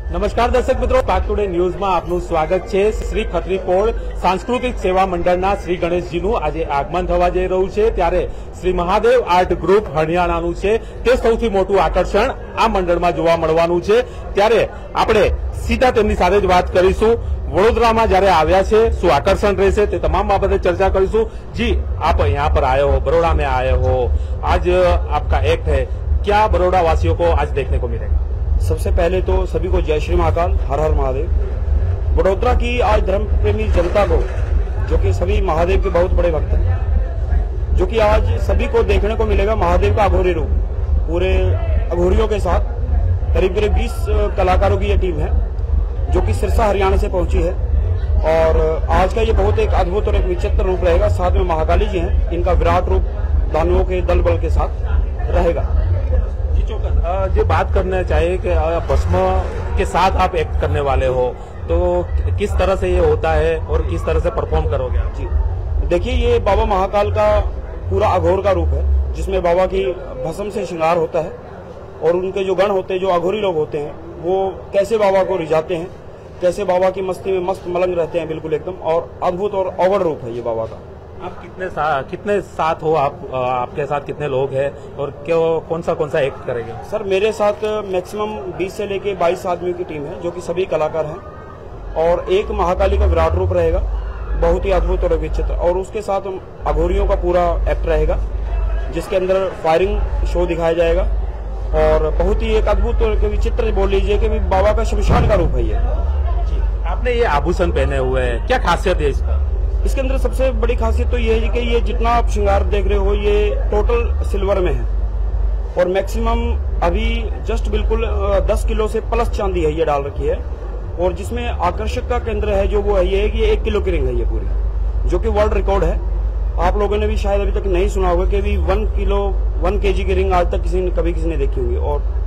નમસ્કાર દર્શક મિત્રો, પાક ટુડે ન્યૂઝમાં આપનું સ્વાગત છે। શ્રી ખત્રીપોળ સાંસ્કૃતિક સેવા મંડળના શ્રી ગણેશજીનું આજે આગમન થવા જઈ રહ્યું છે, ત્યારે શ્રી મહાદેવ આર્ટ ગ્રુપ હરિયાણાનું છે તે સૌથી મોટું આકર્ષણ આ મંડળમાં જોવા મળવાનું છે। ત્યારે આપણે સીધા તેમની સાથે જ વાત કરીશું। વડોદરામાં જયારે આવ્યા છે, શું આકર્ષણ રહેશે તે તમામ બાબતે चर्चा કરીશું। जी, आप यहाँ पर आए हो, बड़ौदा में आए हो, आज आपका एक्ट है, क्या बड़ौदा वासियों को आज देखने को मिलेगा? सबसे पहले तो सभी को जय श्री महाकाल, हर हर महादेव। वडोदरा की आज धर्म प्रेमी जनता को, जो कि सभी महादेव के बहुत बड़े भक्त हैं, जो कि आज सभी को देखने को मिलेगा महादेव का अघोरी रूप पूरे अघोरियों के साथ। करीब करीब 20 कलाकारों की ये टीम है जो कि सिरसा हरियाणा से पहुंची है, और आज का ये बहुत एक अद्भुत और एक विचित्र रूप रहेगा। साथ में महाकाली जी हैं, इनका विराट रूप दानवों के दल बल के साथ रहेगा। जो बात करना चाहिए कि भस्म के साथ आप एक्ट करने वाले हो, तो किस तरह से ये होता है और किस तरह से परफॉर्म करोगे आप? जी देखिए, ये बाबा महाकाल का पूरा अघोर का रूप है, जिसमें बाबा की भस्म से श्रृंगार होता है, और उनके जो गण होते हैं, जो अघोरी लोग होते हैं, वो कैसे बाबा को रिझाते हैं, कैसे बाबा की मस्ती में मस्त मलंग रहते हैं बिल्कुल एकदम, और अद्भुत और अवड़ रूप है ये बाबा का। आप कितने साथ हो, आपके साथ कितने लोग हैं और कौन सा एक्ट करेंगे? सर, मेरे साथ मैक्सिमम 20 से लेके 22 आदमियों की टीम है, जो कि सभी कलाकार हैं, और एक महाकाली का विराट रूप रहेगा, बहुत ही अद्भुत और विचित्र, और उसके साथ अघोरियों का पूरा एक्ट रहेगा, जिसके अंदर फायरिंग शो दिखाया जाएगा, और बहुत ही एक अद्भुत और विचित्र बोल लीजिए कि बाबा का शमशान का रूप है ये। आपने ये आभूषण पहने हुए हैं, क्या खासियत है इसका? इसके अंदर सबसे बड़ी खासियत तो ये है कि ये जितना आप श्रृंगार देख रहे हो, ये टोटल सिल्वर में है, और मैक्सिमम अभी जस्ट बिल्कुल 10 किलो से प्लस चांदी है ये डाल रखी है, और जिसमें आकर्षक का केंद्र है जो वो है ये है कि 1 किलो की रिंग है ये पूरी, जो कि वर्ल्ड रिकॉर्ड है। आप लोगों ने भी शायद अभी तक नहीं सुना होगा कि अभी 1 kg की रिंग आज तक कभी किसी ने देखी होगी,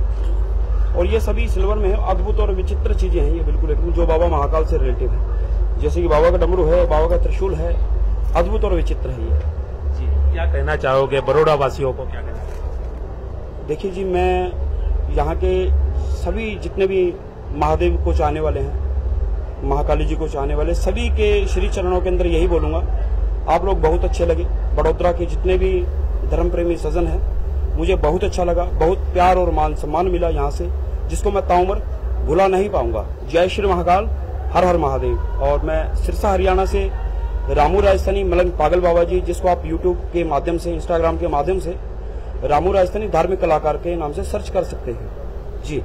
और ये सभी सिल्वर में है। अद्भुत और विचित्र चीजें हैं ये बिल्कुल एकदम, जो बाबा महाकाल से रिलेटिव है, जैसे कि बाबा का डमरू है, बाबा का त्रिशूल है, अद्भुत और विचित्र है ये। जी, क्या कहना चाहोगे बड़ौदा वासियों को, क्या कहना? देखिए जी, मैं यहाँ के सभी जितने भी महादेव को चाहने वाले हैं, महाकाली जी को चाहने वाले सभी के श्री चरणों के अंदर यही बोलूंगा, आप लोग बहुत अच्छे लगे। बड़ौदा के जितने भी धर्म प्रेमी सज्जन हैं, मुझे बहुत अच्छा लगा, बहुत प्यार और मान सम्मान मिला यहाँ से, जिसको मैं ताउम्र भुला नहीं पाऊंगा। जय श्री महाकाल, हर हर महादेव। और मैं सिरसा हरियाणा से रामू राजस्थानी मलंग पागल बाबा जी, जिसको आप यूट्यूब के माध्यम से, इंस्टाग्राम के माध्यम से रामू राजस्थानी धार्मिक कलाकार के नाम से सर्च कर सकते हैं। जी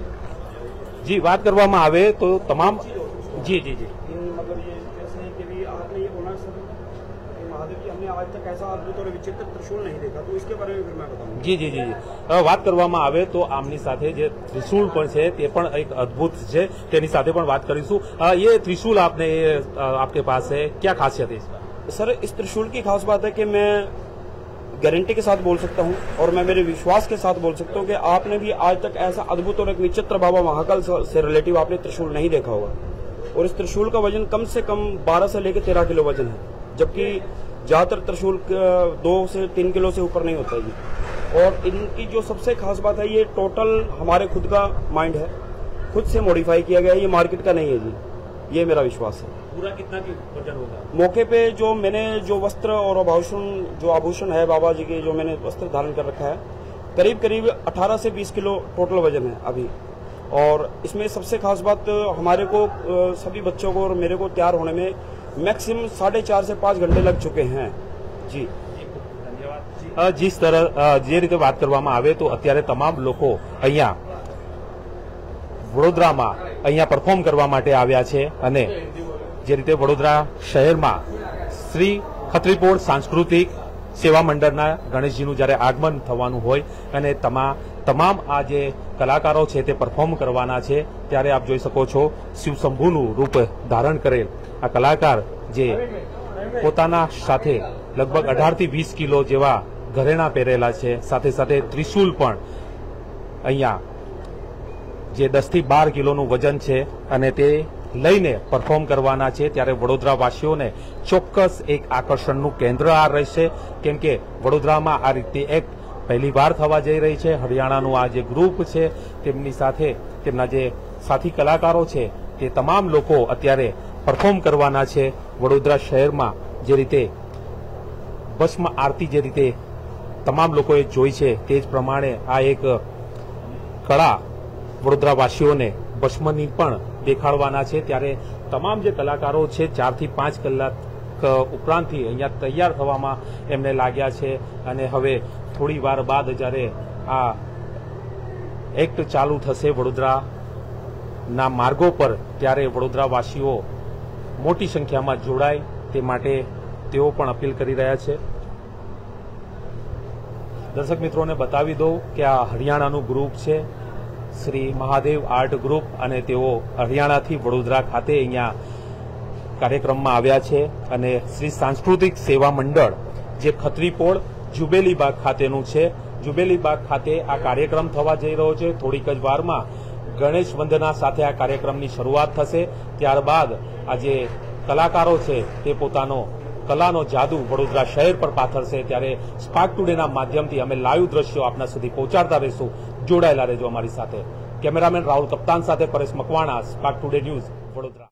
जी, बात કરવામાં આવે તો તમામ जी जी जी मतलब ये जैसे कि भी आपने ये बोला सर कि महादेव जी, हमने आज तक ऐसा अद्भुत और विचित्र त्रिशूल नहीं देखा, तो इसके बारे में फिर मैं बताऊंगा। जी जी जी जी વાત કરવામાં આવે તો આમની સાથે જે ત્રિશૂલ પણ છે તે પણ એક અદ્ભુત છે, તેની સાથે પણ વાત કરીશું। ये त्रिशूल आपने आपके पास है, क्या खासियत है इसका? सर, इस त्रिशूल की खास बात है कि मैं गारंटी के साथ बोल सकता हूं, और मैं मेरे विश्वास के साथ बोल सकता हूं कि आपने भी आज तक ऐसा अद्भुत और एक विचित्र बाबा महाकाल से रिलेटिव आपने त्रिशूल नहीं देखा होगा। और इस त्रिशूल का वजन कम से कम 12 से लेकर 13 किलो वजन है, जबकि ज्यादातर त्रिशूल 2 से 3 किलो से ऊपर नहीं होता है जी। और इनकी जो सबसे खास बात है, ये टोटल हमारे खुद का माइंड है, खुद से मॉडिफाई किया गया है, ये मार्केट का नहीं है जी, ये मेरा विश्वास है। पूरा कितना की वजन होगा? मौके पे जो मैंने जो वस्त्र और आभूषण है बाबा जी के, जो मैंने वस्त्र धारण कर रखा है, करीब करीब 18 से 20 किलो टोटल वजन है अभी। और इसमें सबसे खास बात, हमारे को सभी बच्चों को और मेरे को तैयार होने में मैक्सिमम 4.5 से 5 घंटे लग चुके हैं जी। धन्यवाद। जिस तरह जे रीते बात કરવામાં આવે તો અત્યારે તમામ લોકો અહીંયા વડોદરામાં અહીંયા પરફોર્મ કરવા માટે આવ્યા છે, અને જે રીતે વડોદરા શહેરમાં શ્રી ખત્રીપોળ સાંસ્કૃતિક સેવા મંડળના ગણેશજીનું જ્યારે આગમન થવાનું હોય અને તમામ આ જે કલાકારો છે તે પરફોર્મ કરવાના છે, ત્યારે આપ જોઈ શકો છો શિવશંભુનું રૂપ ધારણ કરેલ આ કલાકાર જે પોતાના સાથે લગભગ 18 થી 20 કિલો જેવા ઘરેણા પહેરેલા છે, સાથે સાથે ત્રિશૂલ પણ અહીંયા જે 10 થી 12 કિલોનું વજન છે અને તે લઈને પરફોર્મ કરવાના છે, ત્યારે વડોદરા વાસીઓને ચોક્કસ એક આકર્ષણનું કેન્દ્ર આ રહેશે, કેમ કે વડોદરામાં આ રીતે એક પહેલી વાર થવા જઈ રહી છે। હરિયાણાનું આ જે ગ્રુપ છે તેમની સાથે તેમના જે સાથી કલાકારો છે તે તમામ લોકો અત્યારે પરફોર્મ કરવાના છે વડોદરા શહેરમાં જે રીતે ભસ્મ આરતી જે રીતે તમામ લોકોએ જોઈ છે તે જ પ્રમાણે આ એક કળા વડોદરાવાસીઓને ભસ્મની પણ દેખાડવાના છે ત્યારે તમામ જે કલાકારો છે 4 થી 5 કલાક ઉપરાંતથી અહીંયા તૈયાર થવામાં એમને લાગ્યા છે અને હવે થોડી વાર બાદ જ્યારે આ એક્ટ ચાલુ થશે વડોદરાના માર્ગો પર ત્યારે વડોદરાવાસીઓ મોટી સંખ્યામાં જોડાય તે માટે તેઓ પણ અપીલ કરી રહ્યા છે। દર્શક મિત્રોને બતાવી દઉં કે આ હરિયાણાનું ગ્રુપ છે શ્રી મહાદેવ આર્ટ ગ્રુપ અને તેઓ હરિયાણાથી વડોદરા ખાતે અહીંયા કાર્યક્રમમાં આવ્યા છે અને શ્રી સાંસ્કૃતિક સેવા મંડળ જે ખત્રીપોળ જુબેલી બાગ ખાતેનું છે જુબેલી બાગ ખાતે આ કાર્યક્રમ થવા જઈ રહ્યો છે। થોડીક જ વારમાં ગણેશ વંદના સાથે આ કાર્યક્રમની શરૂઆત થશે ત્યારબાદ આ જે કલાકારો છે તે પોતાનો કલાનો જાદુ વડોદરા શહેર પર પાથરશે ત્યારે સ્પાર્ક ટુડેના માધ્યમથી અમે લાઈવ દ્રશ્યો આપના સુધી પહોંચાડતા રહીશું। જોડાયેલા રહેજો અમારી સાથે। કેમેરામેન રાહુલ કપ્તાન સાથે Paresh Makwana, Spark Today News, Vadodara.